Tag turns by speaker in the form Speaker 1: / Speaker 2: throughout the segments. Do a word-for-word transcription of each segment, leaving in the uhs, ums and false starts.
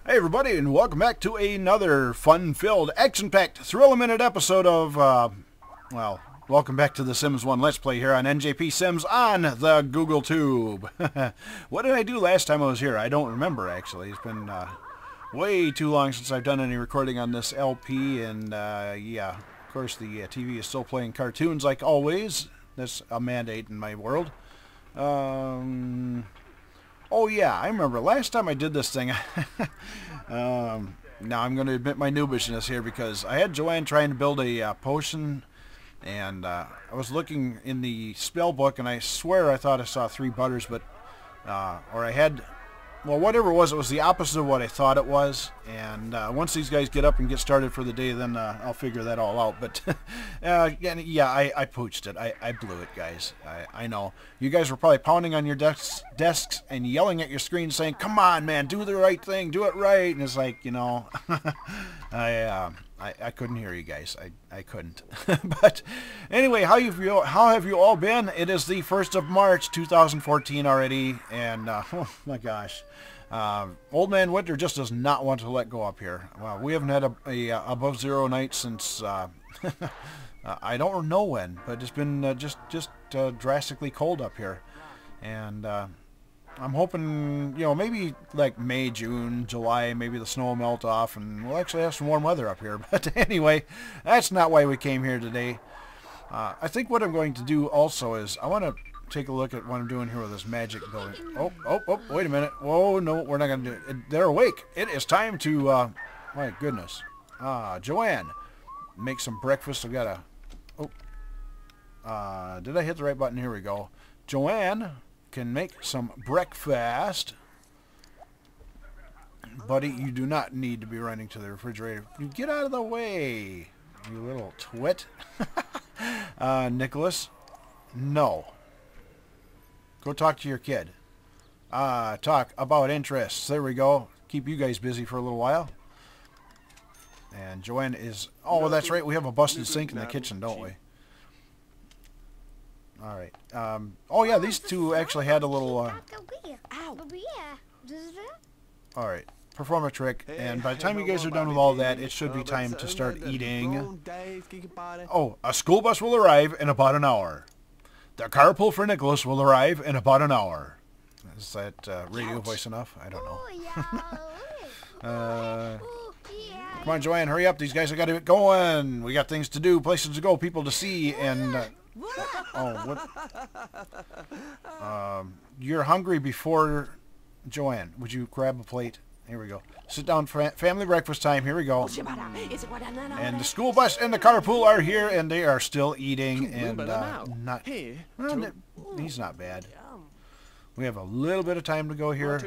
Speaker 1: Hey everybody, and welcome back to another fun-filled, action-packed, thrill-a-minute episode of, uh, well, welcome back to the Sims one Let's Play here on N J P Sims on the Google Tube. What did I do last time I was here? I don't remember, actually. It's been uh, way too long since I've done any recording on this L P, and uh, yeah, of course the uh, T V is still playing cartoons like always. That's a mandate in my world. Um... Oh yeah, I remember last time I did this thing. um, now I'm going to admit my noobishness here because I had Joanne trying to build a uh, potion, and uh, I was looking in the spell book, and I swear I thought I saw three butters, but uh, or I had, well, whatever it was, it was the opposite of what I thought it was. And uh, once these guys get up and get started for the day, then uh, I'll figure that all out. But uh, yeah, I, I pooched it. I, I blew it, guys. I, I know. You guys were probably pounding on your desks, desks and yelling at your screen saying, come on, man, do the right thing, do it right. And it's like, you know, I, uh, I I couldn't hear you guys. I, I couldn't. But anyway, how, you've, how have you all been? It is the first of March, two thousand fourteen already. And, uh, oh my gosh. Uh, Old Man Winter just does not want to let go up here. Well, we haven't had a, a, a above zero night since uh, uh, I don't know when, but it's been uh, just just uh, drastically cold up here, and uh, I'm hoping, you know, maybe like May, June, July, maybe the snow will melt off, and we'll actually have some warm weather up here. But anyway, that's not why we came here today. Uh, I think what I'm going to do also is I want to take a look at what I'm doing here with this magic building. Oh, oh, oh, wait a minute. Whoa, no, we're not going to do it. They're awake. It is time to, uh, my goodness. Ah, Joanne, make some breakfast. I've got a, oh, uh, did I hit the right button? Here we go. Joanne can make some breakfast. Buddy, you do not need to be running to the refrigerator. You get out of the way, you little twit. uh, Nicholas, no. Go talk to your kid. Uh, talk about interests. There we go. Keep you guys busy for a little while. And Joanne is... Oh, that's right. We have a busted sink in the kitchen, don't we? All right. Um, oh, yeah. These two actually had a little... Uh, all right. Perform a trick. And by the time you guys are done with all that, it should be time to start eating. Oh, a school bus will arrive in about an hour. The carpool for Nicholas will arrive in about an hour. Is that uh, radio voice enough? I don't know. uh, come on, Joanne, hurry up. These guys have got to get going. We got things to do, places to go, people to see, and... Uh, oh, what? Um, you're hungry before... Joanne, would you grab a plate? Here we go. Sit down for family breakfast time. Here we go. And the school bus and the carpool are here, and they are still eating. And uh, not. Well, he's not bad. We have a little bit of time to go here.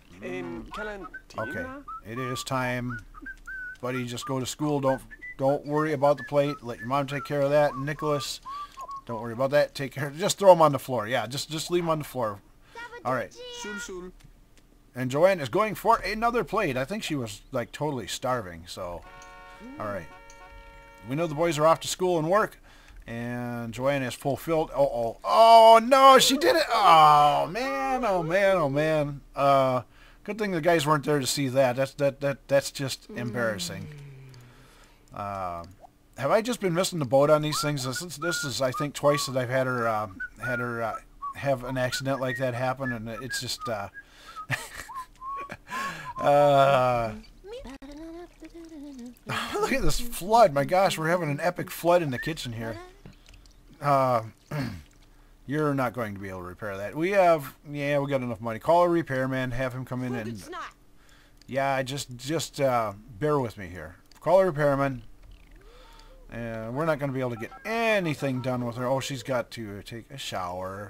Speaker 1: Okay, it is time. Buddy, just go to school. Don't don't worry about the plate. Let your mom take care of that. Nicholas, don't worry about that. Take care. Just throw him on the floor. Yeah, just just leave him on the floor. All right. And Joanne is going for another plate. I think she was, like, totally starving, so... Alright. We know the boys are off to school and work. And Joanne is fulfilled. Uh-oh. Oh, no, she did it! Oh, man, oh, man, oh, man. Uh, good thing the guys weren't there to see that. That's, that, that, that's just embarrassing. Uh, have I just been missing the boat on these things? This, this is, I think, twice that I've had her, uh, had her uh, have an accident like that happen, and it's just... Uh, uh, look at this flood. My gosh, we're having an epic flood in the kitchen here. Uh, you're not going to be able to repair that. We have, yeah, we got enough money. Call a repairman, have him come in and... Yeah, just, just uh, bear with me here. Call a repairman. And we're not going to be able to get anything done with her. Oh, she's got to take a shower.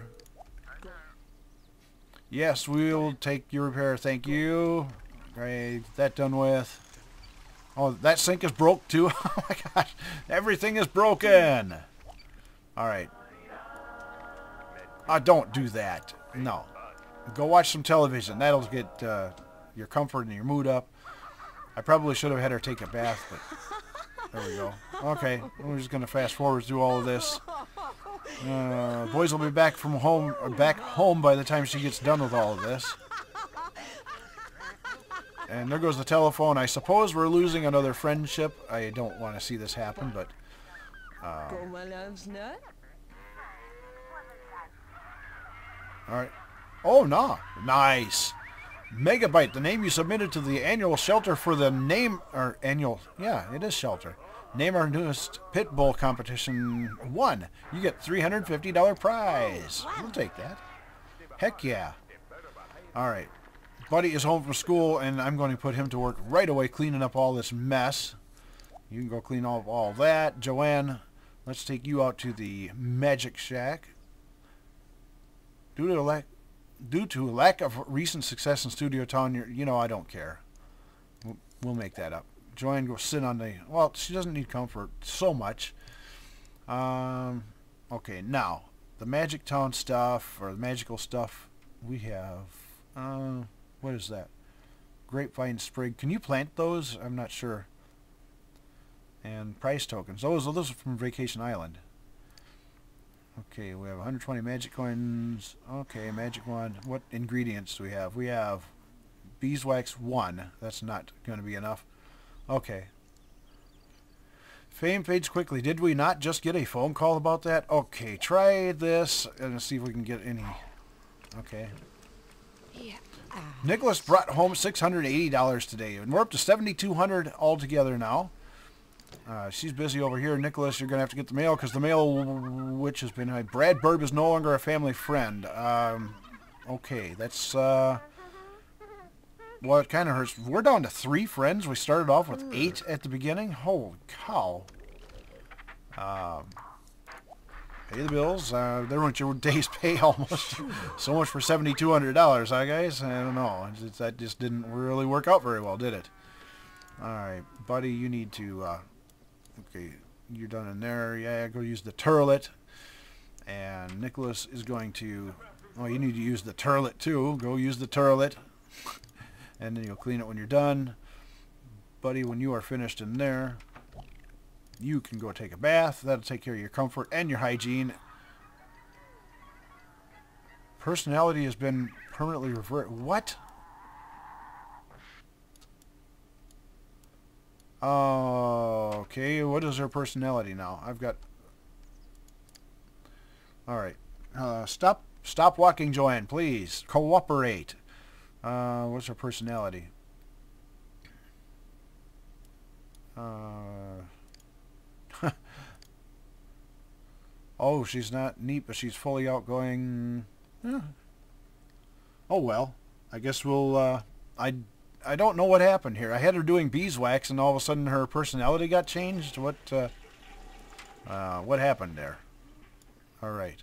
Speaker 1: Yes, we'll take your repair. Thank you. Great. Get that done with. Oh, that sink is broke too. Oh my gosh. Everything is broken. Alright. Uh, don't do that. No. Go watch some television. That'll get uh, your comfort and your mood up. I probably should have had her take a bath, but there we go. Okay. We're just going to fast forward through all of this. Uh, boys will be back from home, or back home by the time she gets done with all of this. And there goes the telephone. I suppose we're losing another friendship. I don't want to see this happen, but... Uh, Alright. Oh, no. Nice. Megabyte, the name you submitted to the annual shelter for the name... Or annual... Yeah, it is shelter. Name our newest pit bull competition won. You get three hundred fifty dollars prize. We'll take that. Heck yeah. Alright. Buddy is home from school, and I'm going to put him to work right away cleaning up all this mess. You can go clean up all that. Joanne, let's take you out to the Magic Shack. Due to lack, due to lack of recent success in Studio Town, you're, you know I don't care. We'll, we'll make that up. Joanne, go sit on the... Well, she doesn't need comfort so much. Um, okay, now, the Magic Town stuff, or the magical stuff, we have... Uh, what is that? Grapevine Sprig. Can you plant those? I'm not sure. And price tokens. Those, those are from Vacation Island. Okay, we have one hundred twenty magic coins. Okay, magic wand. What ingredients do we have? We have beeswax one. That's not going to be enough. Okay. Fame fades quickly. Did we not just get a phone call about that? Okay, try this and see if we can get any. Okay. Yeah. Nicholas brought home six hundred eighty dollars today, and we're up to seven thousand two hundred dollars altogether now. Uh, she's busy over here. Nicholas, you're going to have to get the mail because the mail which has been... Uh, Brad Burb is no longer a family friend. Um, okay, that's... Uh, well, it kind of hurts. We're down to three friends. We started off with eight at the beginning. Holy cow. Um, pay the bills. Uh, there went your day's pay almost. So much for seven thousand two hundred dollars, huh, guys? I don't know. It's, that just didn't really work out very well, did it? Alright, buddy, you need to... Uh, okay, you're done in there. Yeah, go use the turlet. And Nicholas is going to... Oh, you need to use the turlet, too. Go use the turlet. And then you'll clean it when you're done. Buddy, when you are finished in there, you can go take a bath. That'll take care of your comfort and your hygiene. Personality has been permanently reverted. What? Oh, okay. What is her personality now? I've got... Alright. Uh, stop stop walking, Joanne, please. Cooperate. Uh, what's her personality? Uh... oh, she's not neat, but she's fully outgoing. Yeah. Oh, well. I guess we'll... Uh, I... I don't know what happened here. I had her doing beeswax, and all of a sudden her personality got changed. What, uh, uh, what happened there? All right.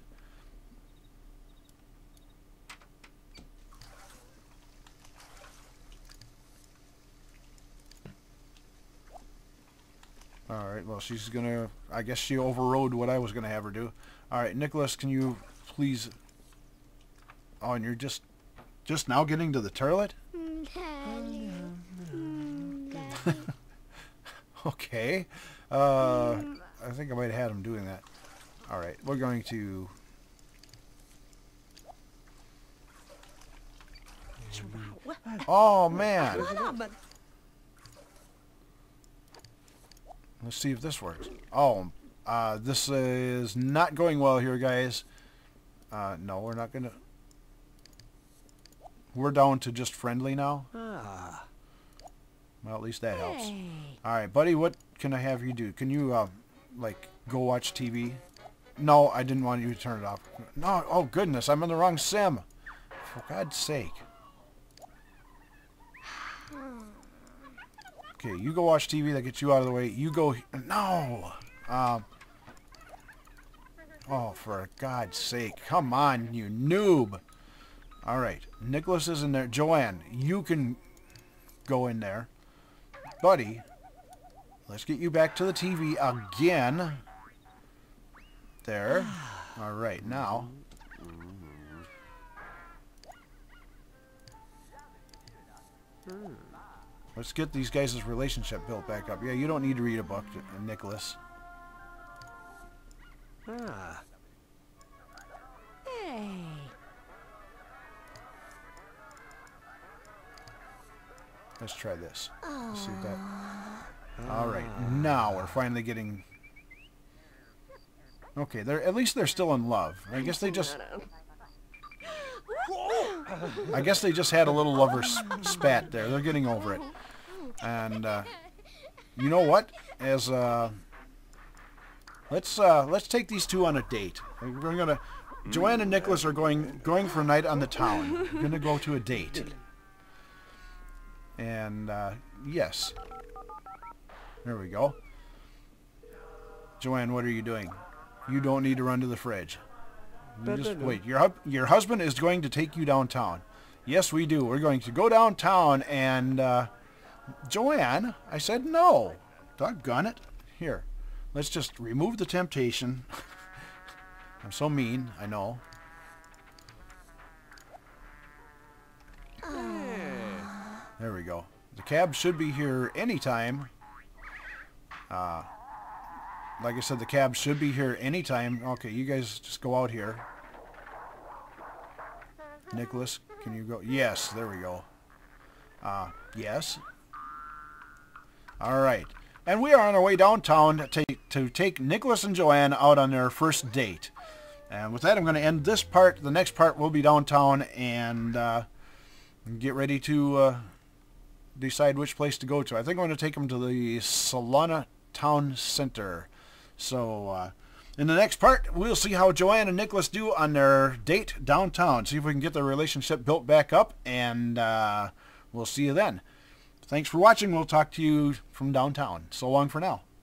Speaker 1: All right. Well, she's gonna. I guess she overrode what I was gonna have her do. All right, Nicholas, can you please? Oh, and you're just, just now getting to the toilet? Okay. Uh, I think I might have had him doing that. Alright, we're going to... Oh, man! Let's see if this works. Oh, uh, this is not going well here, guys. Uh, no, we're not going to... We're down to just friendly now. Ah. Well, at least that helps. Hey. All right, buddy, what can I have you do? Can you, uh, like, go watch T V? No, I didn't want you to turn it off. No, oh, goodness, I'm in the wrong sim. For God's sake. Okay, you go watch T V. That gets you out of the way. You go... No! Um... Oh, for God's sake. Come on, you noob. All right, Nicholas is in there. Joanne, you can go in there. Buddy, let's get you back to the T V again. There. All right, now. Let's get these guys' relationship built back up. Yeah, you don't need to read a book, Nicholas. Ah. Hey. Let's try this. Let's see if that... All right, now we're finally getting... Okay, they're at least they're still in love. I guess they just... I guess they just had a little lover spat there. They're getting over it. And uh, you know what? As uh, let's uh, let's take these two on a date. We're gonna Joanne and Nicholas are going going for a night on the town. We're gonna go to a date. And uh, yes, there we go. Joanne, what are you doing? You don't need to run to the fridge. You just wait. Your your husband is going to take you downtown. Yes, we do. We're going to go downtown and uh, Joanne, I said no. Doggone it. Here, let's just remove the temptation. I'm so mean, I know. There we go. The cab should be here anytime. Uh, like I said, the cab should be here anytime. Okay, you guys just go out here. Nicholas, can you go? Yes, there we go. Uh, yes. All right. And we are on our way downtown to take, to take Nicholas and Joanne out on their first date. And with that, I'm going to end this part. The next part will be downtown and uh, get ready to uh, decide which place to go to. I think I'm going to take them to the Solana Town Center. So uh, in the next part, we'll see how Joanne and Nicholas do on their date downtown. See if we can get their relationship built back up. And uh, we'll see you then. Thanks for watching. We'll talk to you from downtown. So long for now.